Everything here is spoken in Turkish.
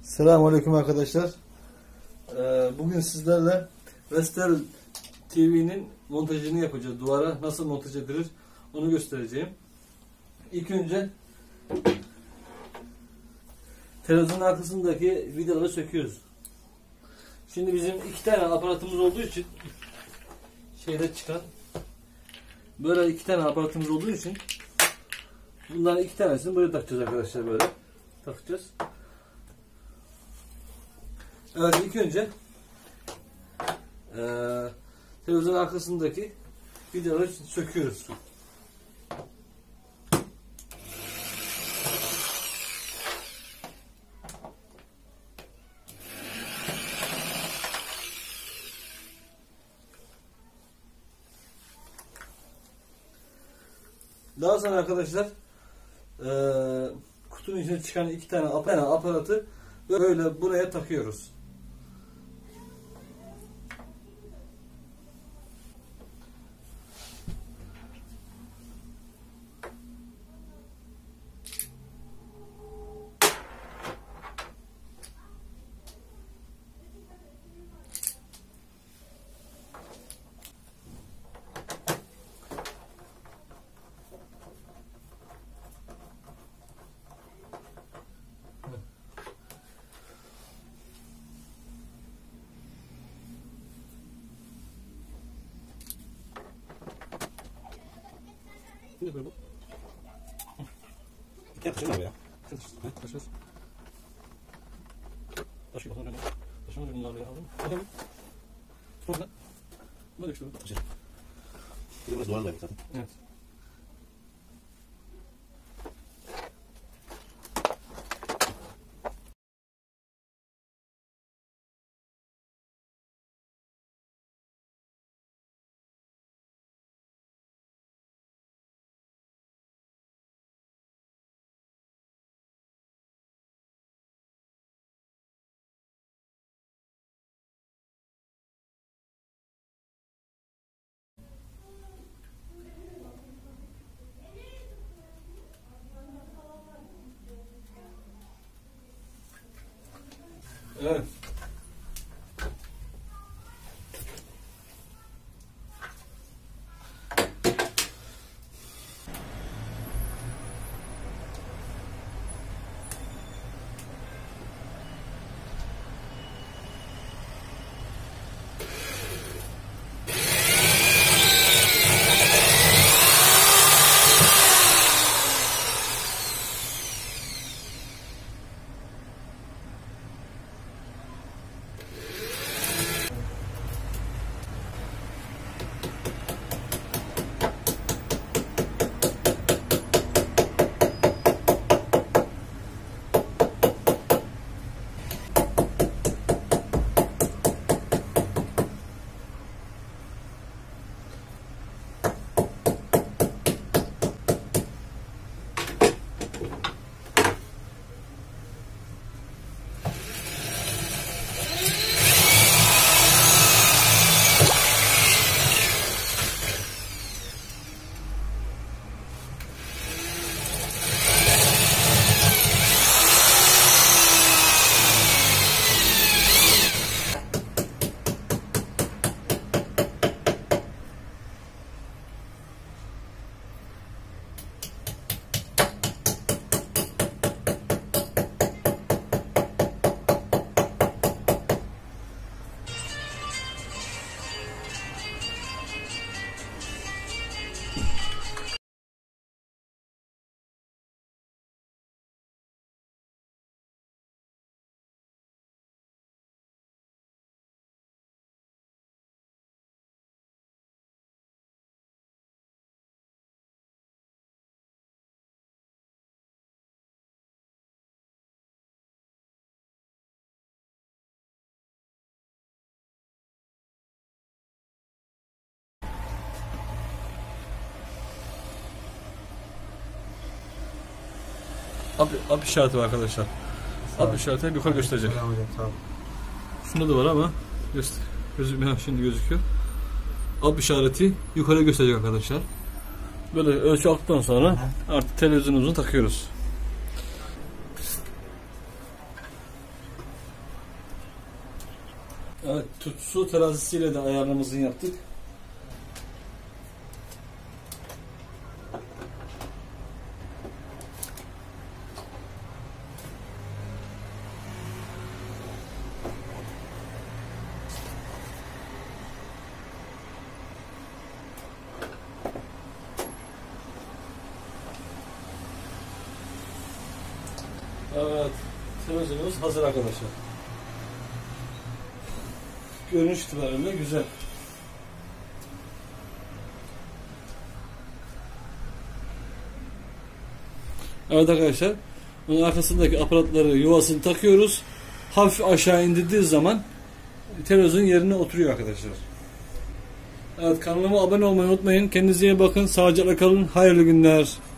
Selamünaleyküm arkadaşlar. Bugün sizlerle Vestel TV'nin montajını yapacağız. Duvara nasıl montaj edilir onu göstereceğim. İlk önce televizyonun arkasındaki vidaları söküyoruz. Şimdi bizim iki tane aparatımız olduğu için şeyde çıkan böyle iki tane aparatımız olduğu için bunların iki tanesini böyle takacağız arkadaşlar, böyle takacağız. Evet, ilk önce televizyonun arkasındaki vidaları söküyoruz. Daha sonra arkadaşlar kutunun içine çıkan iki tane aparatı böyle buraya takıyoruz. Şimdi böyle bu. Gel taşın abi ya. Taşıyoruz. Taşıyor bakalım. Taşıyoruz bunları ya, aldım. Bakalım. Sonra böyle işte. Taşır. Bir de biraz duvarla zaten. Evet. Evet. Up işareti var arkadaşlar. Up işareti yukarı gösterecek. Şunda da var ama gözükmüyor, şimdi gözüküyor. Up işareti yukarı gösterecek arkadaşlar. Böyle ölçü aldıktan sonra artık televizyonumuzu takıyoruz. Evet, su terazisiyle de ayarlamamızı yaptık. Evet, televizyorumuz hazır arkadaşlar. Görünüş itibariyle güzel. Evet arkadaşlar, bunun arkasındaki aparatları yuvasını takıyoruz. Hafif aşağı indirdiği zaman televizyon yerine oturuyor arkadaşlar. Evet, kanalıma abone olmayı unutmayın. Kendinize iyi bakın. Sağlıcakla kalın. Hayırlı günler.